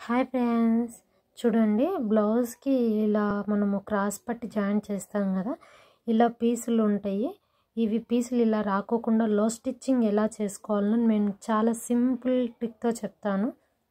Hi friends, చూడండి బ్లౌజ్కి ఇలా మనము క్రాస్ పట్టి జాయిన్ చేస్తాం కదా. ఇలా పీసులు ఉంటాయి. ఇవి పీసులు ఇలా రాకోకుండా లో స్టిచ్చింగ్ ఎలా చేసుకోవాలని నేను చాలా సింపుల్ ట్రిక్తో చెప్తాను.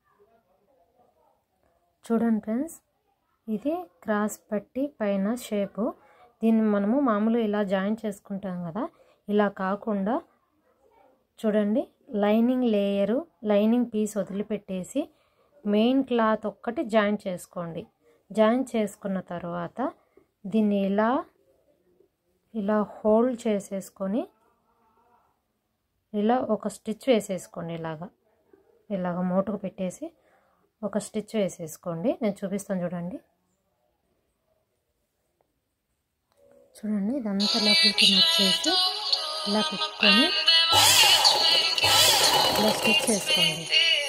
చూడండి ఫ్రెండ్స్, ఇది క్రాస్ పట్టి పైన షేపు. దీన్ని మనము మామూలుగా ఇలా జాయిన్ చేసుకుంటాం కదా. ఇలా కాకుండా చూడండి, లైనింగ్ లేయరు, లైనింగ్ పీస్ వదిలిపెట్టేసి మెయిన్ క్లాత్ ఒక్కటి జాయిన్ చేసుకోండి. జాయిన్ చేసుకున్న తర్వాత దీన్ని ఇలా హోల్డ్ చేసేసుకొని ఇలా ఒక స్టిచ్ వేసేసుకోండి. ఇలాగ మోటుకు పెట్టేసి ఒక స్టిచ్ వేసేసుకోండి. నేను చూపిస్తాను చూడండి. ఇదంతా లోపలికి నచ్చేసి ఇలా పెట్టుకొని ఇలా స్టిచ్ వేసుకోండి.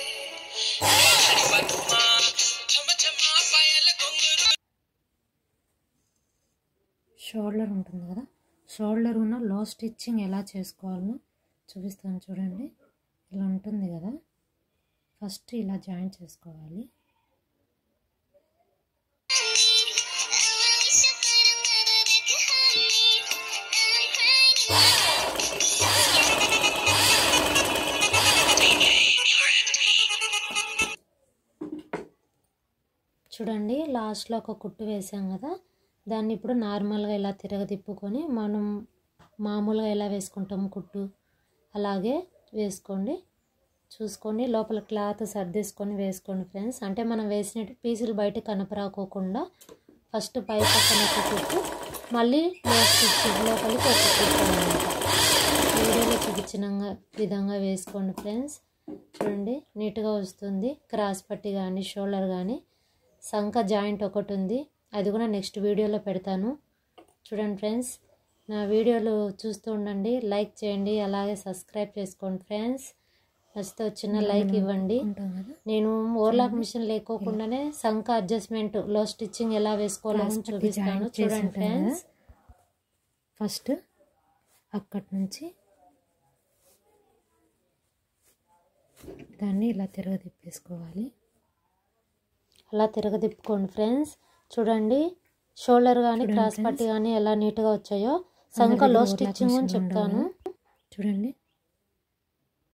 షోల్డర్ ఉంటుంది కదా, షోల్డర్ ఉన్న లో స్టిచ్చింగ్ ఎలా చేసుకోవాలో చూపిస్తాను చూడండి. ఇలా ఉంటుంది కదా, ఫస్ట్ ఇలా జాయిన్ చేసుకోవాలి. చూడండి, లాస్ట్లో ఒక కుట్టు వేసాం కదా, దాన్ని ఇప్పుడు నార్మల్గా ఇలా తిరగదిప్పుకొని మనం మామూలుగా ఎలా వేసుకుంటాము కుట్టు అలాగే వేసుకోండి. చూసుకోండి, లోపల క్లాత్ సర్దేసుకొని వేసుకోండి ఫ్రెండ్స్. అంటే మనం వేసిన పీసులు బయట కనపరాకోకుండా ఫస్ట్ పై పక్కన ఒక కుట్టు, మళ్ళీ లోపలికి ఒక కుట్టు అనమాట. వీడియోలో చూపించిన విధంగా వేసుకోండి ఫ్రెండ్స్. చూడండి, నీట్గా వస్తుంది. క్రాస్ పట్టి కానీ షోల్డర్ కానీ సంక జాయింట్ ఒకటి ఉంది, అది కూడా నెక్స్ట్ వీడియోలో పెడతాను. చూడండి ఫ్రెండ్స్, నా వీడియోలు చూస్తూ ఉండండి, లైక్ చేయండి, అలాగే సబ్స్క్రైబ్ చేసుకోండి ఫ్రెండ్స్. నచ్చితే చిన్న లైక్ ఇవ్వండి. నేను ఓవర్లాక్ మిషన్ లేకోకుండానే సంక అడ్జస్ట్మెంట్ లో స్టిచ్చింగ్ ఎలా వేసుకోవాలని చూపిస్తాను. చూడండి ఫ్రెండ్స్, ఫస్ట్ అక్కడి నుంచి దాన్ని ఇలా తిరగదిప్పేసుకోవాలి. అలా తిరగదిప్పుకోండి ఫ్రెండ్స్. చూడండి, షోల్డర్ కానీ క్రాస్ పట్టి కానీ ఎలా నీట్గా వచ్చాయో సంకలో స్టిచ్చింగ్ అని చెప్తాను. చూడండి,